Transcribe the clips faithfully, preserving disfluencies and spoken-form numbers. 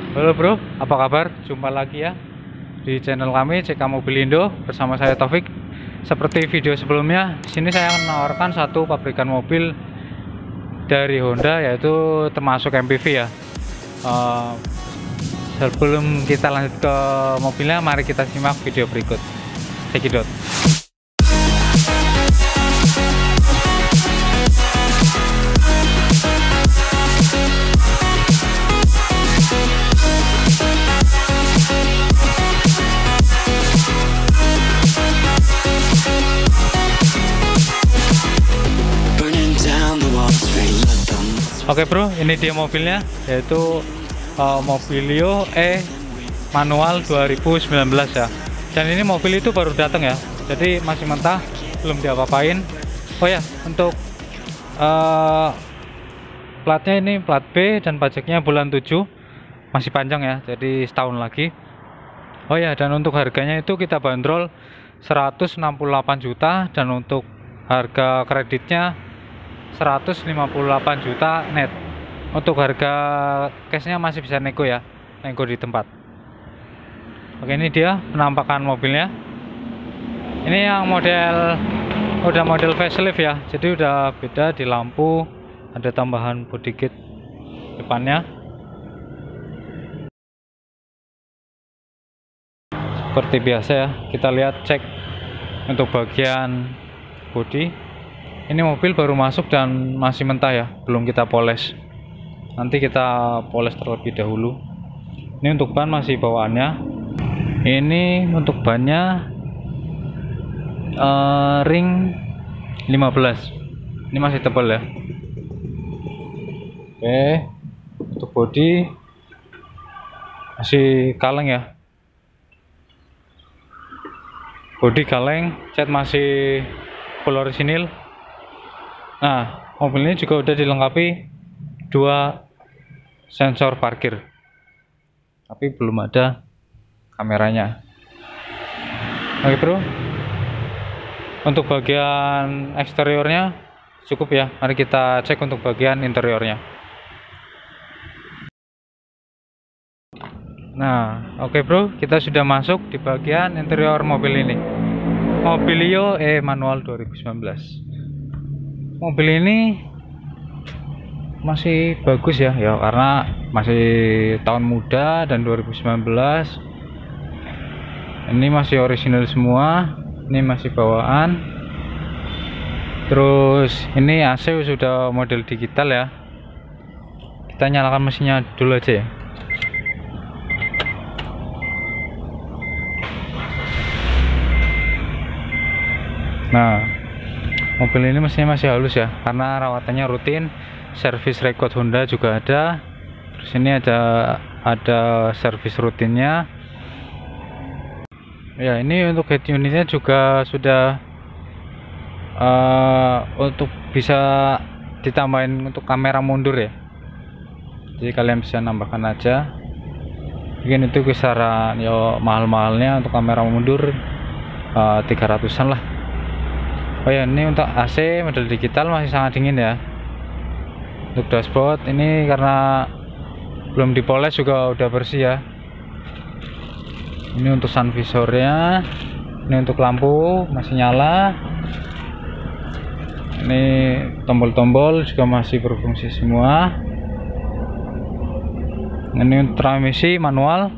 Halo bro, apa kabar? Jumpa lagi ya di channel kami C K Mobilindo bersama saya Taufik. Seperti video sebelumnya, di sini saya akan menawarkan satu pabrikan mobil dari Honda, yaitu termasuk M P V ya. Uh, sebelum kita lanjut ke mobilnya, mari kita simak video berikut. Cekidot. Oke bro, ini dia mobilnya, yaitu uh, Mobilio E manual dua ribu sembilan belas ya. Dan ini mobil itu baru datang ya, jadi masih mentah, belum diapa-apain. Oh ya, untuk uh, platnya ini plat B dan pajaknya bulan tujuh, masih panjang ya, jadi setahun lagi. Oh ya, dan untuk harganya itu kita bandrol seratus enam puluh delapan juta, dan untuk harga kreditnya seratus lima puluh delapan juta net. Untuk harga cashnya masih bisa nego ya, nego di tempat. Oke, ini dia penampakan mobilnya. Ini yang model udah model facelift ya, jadi udah beda di lampu, ada tambahan body kit depannya. Seperti biasa ya, kita lihat cek untuk bagian body. Ini mobil baru masuk dan masih mentah ya, belum kita poles. Nanti kita poles terlebih dahulu. Ini untuk ban masih bawaannya. Ini untuk bannya uh, ring lima belas. Ini masih tebal ya. Oke, untuk bodi masih kaleng ya. Bodi kaleng, cat masih full orisinil. Nah, mobil ini juga udah dilengkapi dua sensor parkir, tapi belum ada kameranya. Oke bro, untuk bagian eksteriornya cukup ya. Mari kita cek untuk bagian interiornya. Nah, oke bro, kita sudah masuk di bagian interior mobil ini, Mobilio E manual dua ribu sembilan belas. Mobil ini masih bagus ya, ya karena masih tahun muda dan dua ribu sembilan belas. Ini masih orisinal semua, ini masih bawaan. Terus ini A C sudah model digital ya. Kita nyalakan mesinnya dulu aja ya. Nah, mobil ini mesinnya masih halus ya, karena rawatannya rutin. Servis record Honda juga ada. Terus ini ada ada servis rutinnya. Ya, ini untuk head unitnya juga sudah uh, untuk bisa ditambahin untuk kamera mundur ya. Jadi kalian bisa nambahkan aja. Mungkin itu kisaran ya mahal-mahalnya untuk kamera mundur uh, tiga ratusan lah. Oh ya, ini untuk A C model digital masih sangat dingin ya. Untuk dashboard ini karena belum dipoles juga udah bersih ya. Ini untuk sun visornya. Ini untuk lampu masih nyala. Ini tombol-tombol juga masih berfungsi semua. Ini untuk transmisi manual.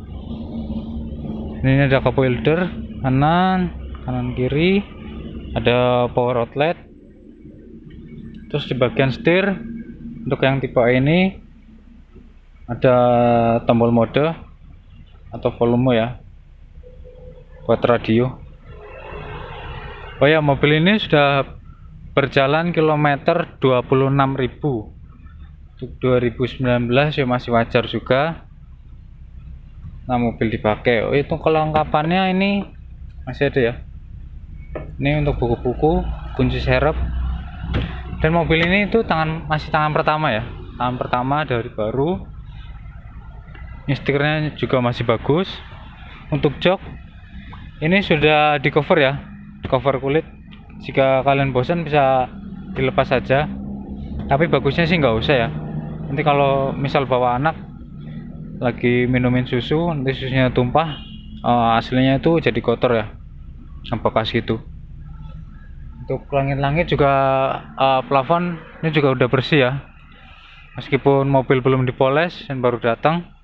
Ini ada cup holder kanan, kanan kiri. Ada power outlet. Terus di bagian setir untuk yang tipe ini ada tombol mode atau volume ya, buat radio. Oh ya, mobil ini sudah berjalan kilometer dua puluh enam ribu. Untuk dua ribu sembilan belas ya masih wajar juga. Nah, mobil dipakai. Oh, itu kelengkapannya ini masih ada ya. Ini untuk buku-buku, kunci serep. Dan mobil ini itu tangan masih tangan pertama ya, tangan pertama dari baru. Ini stikernya juga masih bagus. Untuk jok ini sudah di cover ya, cover kulit. Jika kalian bosan bisa dilepas saja, tapi bagusnya sih nggak usah ya. Nanti kalau misal bawa anak lagi minumin susu, nanti susunya tumpah, uh, aslinya itu jadi kotor ya, bekas gitu. Untuk langit-langit juga, uh, plafon ini juga udah bersih ya, meskipun mobil belum dipoles dan baru datang.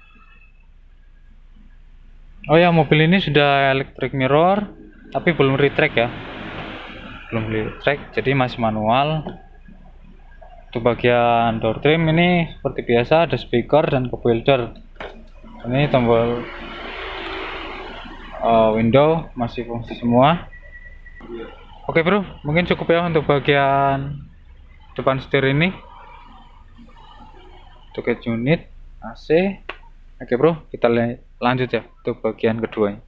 Oh ya, mobil ini sudah electric mirror tapi belum retract ya, belum retract, jadi masih manual. Untuk bagian door trim ini seperti biasa ada speaker dan cup holder. Ini tombol uh, window masih fungsi semua. Oke bro, mungkin cukup ya untuk bagian depan setir ini. Untuk head unit, A C. Oke bro, kita lanjut ya untuk bagian keduanya.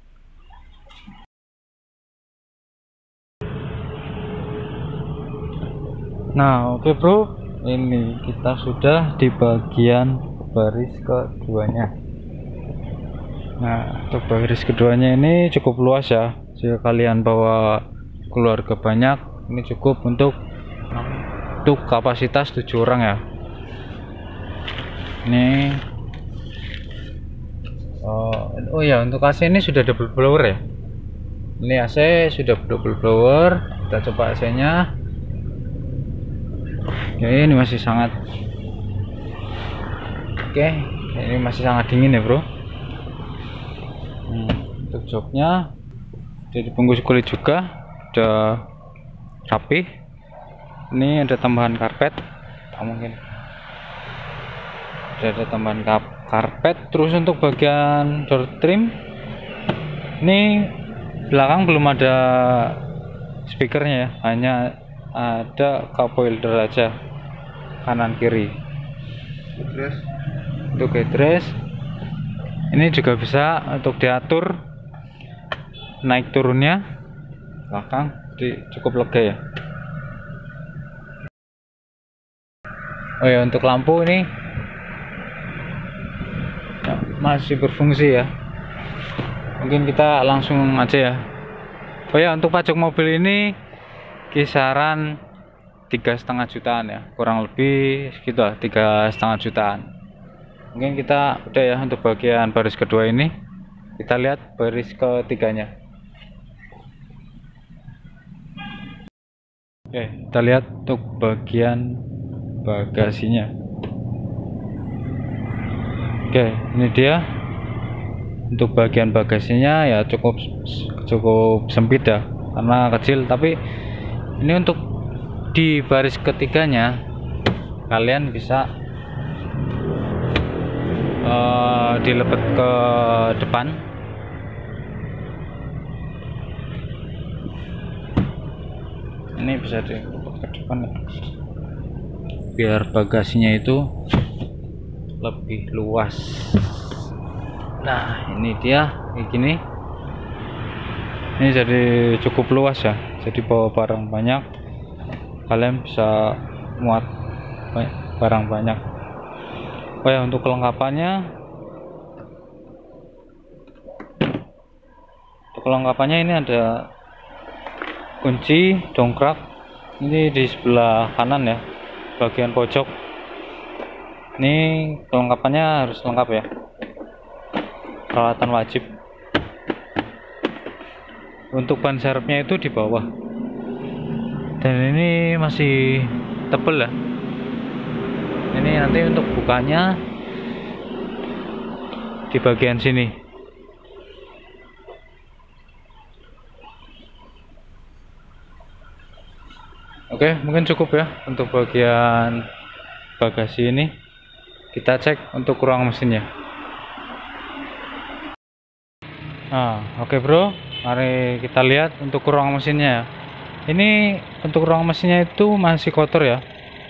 Nah oke bro, ini kita sudah di bagian baris keduanya. Nah untuk baris keduanya ini cukup luas ya, jika kalian bawa keluarga banyak ini cukup untuk untuk kapasitas tujuh orang ya. Ini oh, oh ya, untuk A C ini sudah double blower ya. Ini A C sudah double blower. Kita coba A C nya. Oke, ini masih sangat Oke, ini masih sangat dingin ya bro. Hmm, untuk joknya jadi bungkus kulit juga, udah rapi. Ini ada tambahan karpet, oh, mungkin ada, ada tambahan karpet. Terus untuk bagian door trim ini belakang belum ada speakernya ya, hanya ada cup holder aja kanan kiri. Headrest. Untuk headrest ini juga bisa untuk diatur naik turunnya belakang, jadi cukup lega ya. Oh ya, untuk lampu ini ya, masih berfungsi ya. Mungkin kita langsung aja ya. Oh ya, untuk pajak mobil ini kisaran tiga setengah jutaan ya, kurang lebih segitu lah, tiga setengah jutaan. Mungkin kita udah ya untuk bagian baris kedua ini. Kita lihat baris ketiganya. Oke, kita lihat untuk bagian bagasinya. Oke, ini dia. Untuk bagian bagasinya ya cukup cukup sempit ya, karena kecil. Tapi ini untuk di baris ketiganya kalian bisa uh, dilepet ke depan. Ini bisa dilepet ke depan ya, biar bagasinya itu lebih luas. Nah ini dia kayak gini. Ini jadi cukup luas ya, jadi bawa barang banyak, kalian bisa muat barang banyak. Oh ya, untuk kelengkapannya untuk kelengkapannya ini ada kunci, dongkrak, ini di sebelah kanan ya, bagian pojok. Ini kelengkapannya harus lengkap ya, peralatan wajib. Untuk ban serepnya itu di bawah, dan ini masih tebel ya. Ini nanti untuk bukanya di bagian sini. Oke, mungkin cukup ya untuk bagian bagasi ini. Kita cek untuk ruang mesinnya. Nah, oke bro, mari kita lihat untuk ruang mesinnya. Ini untuk ruang mesinnya itu masih kotor ya,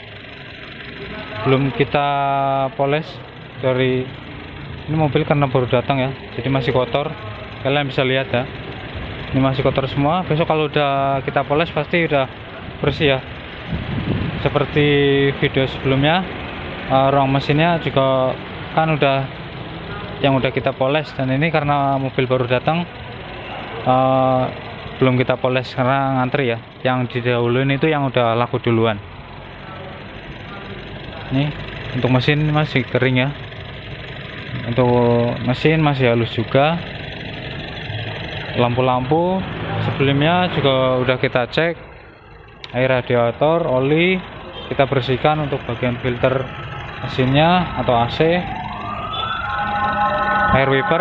belum kita poles dari ini mobil karena baru datang ya, jadi masih kotor. Kalian bisa lihat ya, ini masih kotor semua. Besok kalau udah kita poles pasti udah bersih ya, seperti video sebelumnya. Uh, ruang mesinnya juga kan udah yang udah kita poles, dan ini karena mobil baru datang uh, belum kita poles karena ngantri ya. Yang didahuluin itu yang udah laku duluan. Nih untuk mesin masih kering ya, Untuk mesin masih halus juga. Lampu-lampu sebelumnya juga udah kita cek. Air radiator, oli kita bersihkan untuk bagian filter mesinnya atau A C. Air wiper.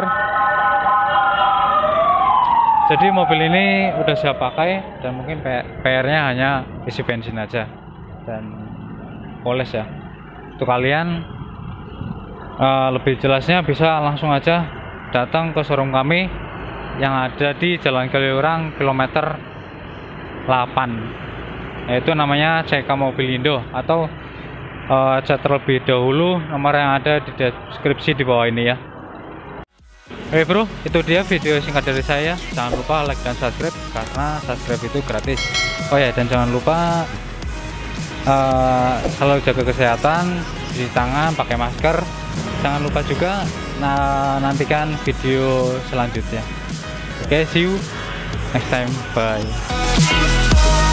Jadi mobil ini udah siap pakai dan mungkin P R-nya hanya isi bensin aja dan poles ya. Untuk kalian uh, lebih jelasnya bisa langsung aja datang ke showroom kami yang ada di Jalan Kaliurang kilometer delapan, yaitu namanya C K Mobilindo, atau uh, chat terlebih dahulu nomor yang ada di deskripsi di bawah ini ya. Oke bro, itu dia video singkat dari saya. Jangan lupa like dan subscribe karena subscribe itu gratis. Oh ya, dan jangan lupa uh, selalu jaga kesehatan, cuci tangan, pakai masker. Jangan lupa juga nah, nantikan video selanjutnya. Oke, okay, see you next time. Bye.